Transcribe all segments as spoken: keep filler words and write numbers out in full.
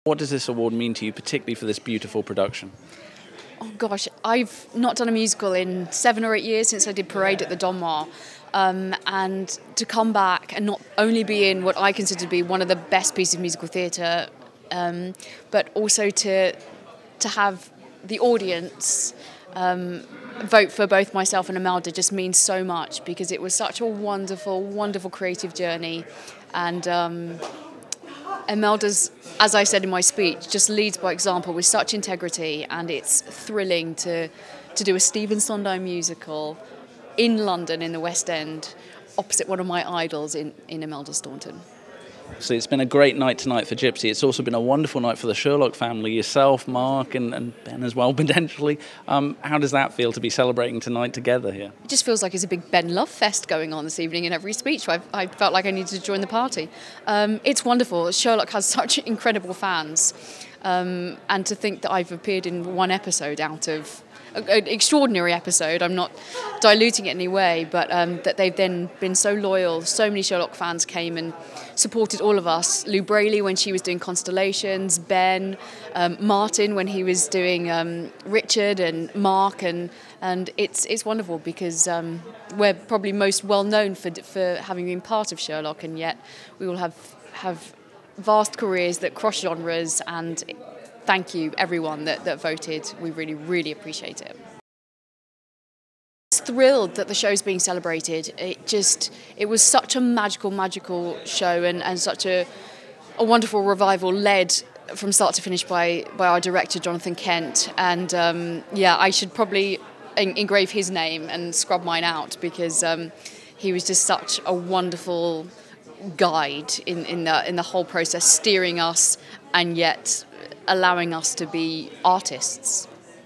What does this award mean to you, particularly for this beautiful production? Oh gosh, I've not done a musical in seven or eight years since I did Parade at the Donmar. Um, and to come back and not only be in what I consider to be one of the best pieces of musical theatre, um, but also to to have the audience um, vote for both myself and Amelia just means so much, because it was such a wonderful, wonderful creative journey. And um, Amelia's, as I said in my speech, just leads by example with such integrity, and it's thrilling to to do a Stephen Sondheim musical in London, in the West End, opposite one of my idols in, in Imelda Staunton. So it's been a great night tonight for Gypsy. It's also been a wonderful night for the Sherlock family, yourself, Mark, and, and Ben as well, potentially. Um, how does that feel to be celebrating tonight together here? It just feels like it's a big Ben Love fest going on this evening in every speech. I, I felt like I needed to join the party. Um, it's wonderful. Sherlock has such incredible fans. Um, and to think that I've appeared in one episode out of an extraordinary episode, I'm not diluting it in any way, but um, that they've then been so loyal. So many Sherlock fans came and supported all of us. Lou Brayley when she was doing Constellations, Ben, um, Martin when he was doing um, Richard, and Mark, and and it's it's wonderful, because um, we're probably most well known for for having been part of Sherlock, and yet we all have have vast careers that cross genres. And thank you, everyone that, that voted. We really, really appreciate it. Thrilled that the show's being celebrated. It just, it was such a magical, magical show, and, and such a, a wonderful revival led from start to finish by, by our director, Jonathan Kent. And um, yeah, I should probably en- engrave his name and scrub mine out, because um, he was just such a wonderful guide in, in the in the whole process, steering us and yet allowing us to be artists.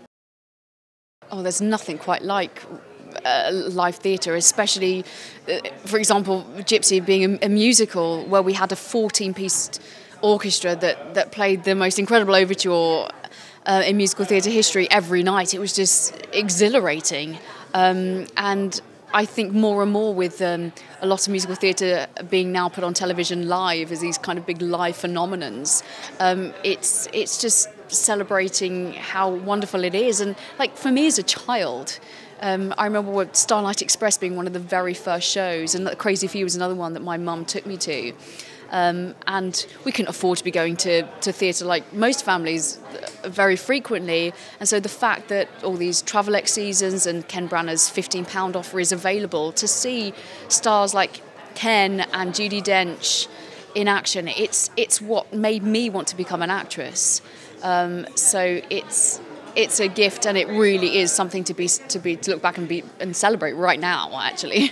Oh, there's nothing quite like uh, live theatre, especially, uh, for example, Gypsy being a, a musical where we had a fourteen-piece orchestra that, that played the most incredible overture uh, in musical theatre history every night. It was just exhilarating. Um, and I think more and more with um, a lot of musical theatre being now put on television live as these kind of big live phenomenons, um, it's it's just celebrating how wonderful it is. And like for me as a child, um, I remember what Starlight Express being one of the very first shows, and Crazy for You was another one that my mum took me to. Um, and we couldn't afford to be going to, to theatre like most families very frequently. And so the fact that all these Travel X seasons and Ken Branagh's fifteen pound offer is available to see stars like Ken and Judi Dench in action, it's it's what made me want to become an actress. Um, so it's it's a gift, and it really is something to be to be to look back and be and celebrate right now, actually.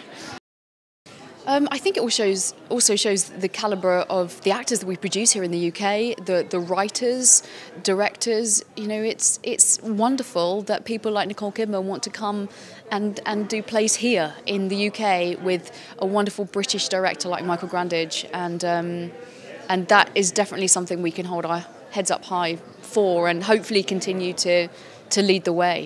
Um, I think it also shows, also shows the calibre of the actors that we produce here in the U K, the the writers, directors. You know, it's it's wonderful that people like Nicole Kidman want to come and, and do plays here in the U K with a wonderful British director like Michael Grandage, and um, and that is definitely something we can hold our heads up high for, and hopefully continue to to lead the way.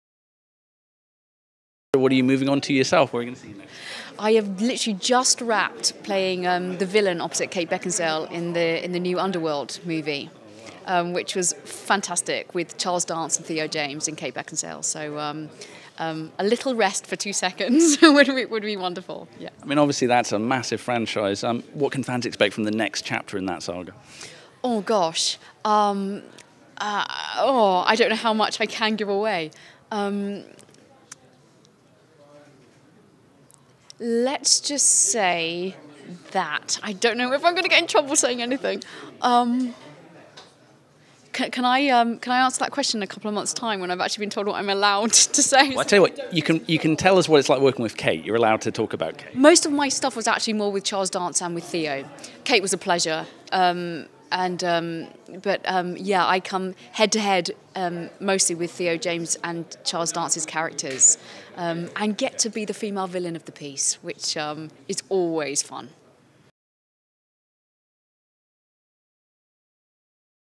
What are you moving on to yourself? Where are you going to see next? I have literally just wrapped playing um, the villain opposite Kate Beckinsale in the in the new Underworld movie, um, which was fantastic, with Charles Dance and Theo James and Kate Beckinsale. So um, um, a little rest for two seconds would be, would be wonderful. Yeah. I mean, obviously that's a massive franchise. Um, what can fans expect from the next chapter in that saga? Oh gosh, um, uh, oh I don't know how much I can give away. Um, Let's just say that I don't know if I'm going to get in trouble saying anything. Um, can, can I um, can I answer that question in a couple of months' time when I've actually been told what I'm allowed to say? Well, I tell you what, you can you can tell us what it's like working with Kate. You're allowed to talk about Kate. Most of my stuff was actually more with Charles Dance and with Theo. Kate was a pleasure. Um, And um, but um, yeah, I come head to head um, mostly with Theo James and Charles Dance's characters, um, and get to be the female villain of the piece, which um, is always fun.